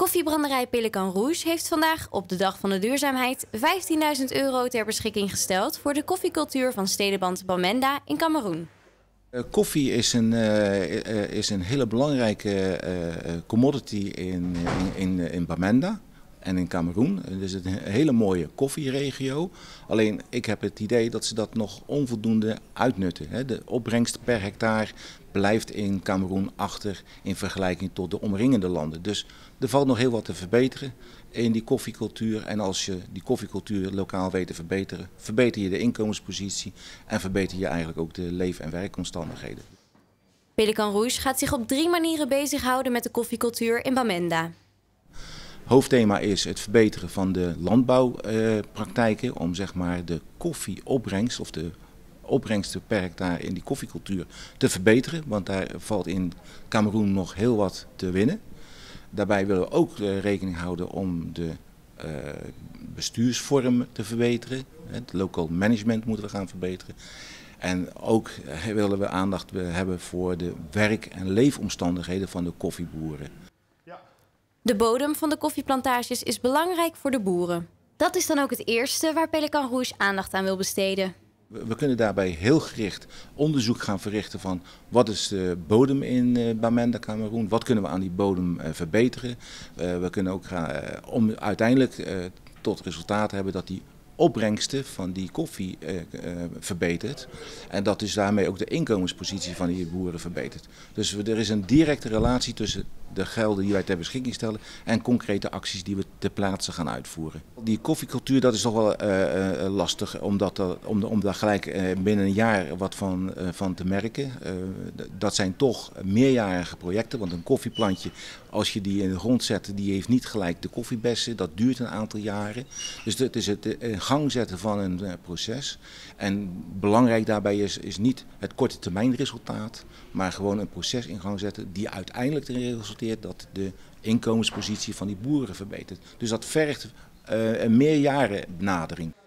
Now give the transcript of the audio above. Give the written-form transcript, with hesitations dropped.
Koffiebranderij Pelican Rouge heeft vandaag op de Dag van de Duurzaamheid €15.000 ter beschikking gesteld voor de koffiecultuur van Stedenband Bamenda in Kameroen. Koffie is een hele belangrijke commodity in Bamenda en in Kameroen. Het is een hele mooie koffieregio. Alleen ik heb het idee dat ze dat nog onvoldoende uitnutten. De opbrengst per hectare blijft in Kameroen achter in vergelijking tot de omringende landen. Dus er valt nog heel wat te verbeteren in die koffiecultuur. En als je die koffiecultuur lokaal weet te verbeteren, verbeter je de inkomenspositie en verbeter je eigenlijk ook de leef- en werkomstandigheden. Pelican Rouge gaat zich op 3 manieren bezighouden met de koffiecultuur in Bamenda. Hoofdthema is het verbeteren van de landbouwpraktijken om zeg maar de koffieopbrengst of de opbrengsten per hectare in die koffiecultuur te verbeteren. Want daar valt in Kameroen nog heel wat te winnen. Daarbij willen we ook rekening houden om de bestuursvorm te verbeteren. Het local management moeten we gaan verbeteren. En ook willen we aandacht hebben voor de werk- en leefomstandigheden van de koffieboeren. De bodem van de koffieplantages is belangrijk voor de boeren. Dat is dan ook het eerste waar Pelican Rouge aandacht aan wil besteden. We kunnen daarbij heel gericht onderzoek gaan verrichten van wat is de bodem in Bamenda, Kameroen, wat kunnen we aan die bodem verbeteren. We kunnen ook om uiteindelijk tot resultaat hebben dat die opbrengsten van die koffie verbetert. En dat dus daarmee ook de inkomenspositie van die boeren verbetert. Dus er is een directe relatie tussen de gelden die wij ter beschikking stellen en concrete acties die we ter plaatse gaan uitvoeren. Die koffiecultuur, dat is toch wel lastig om daar gelijk binnen een jaar wat van te merken. Dat zijn toch meerjarige projecten, want een koffieplantje, als je die in de grond zet, die heeft niet gelijk de koffiebessen. Dat duurt een aantal jaren. Dus het is het in gang zetten van een proces. En belangrijk daarbij is niet het korte termijn resultaat, maar gewoon een proces in gang zetten die uiteindelijk erin resulteert dat de inkomenspositie van die boeren verbetert. Dus dat vergt een meerjaren benadering.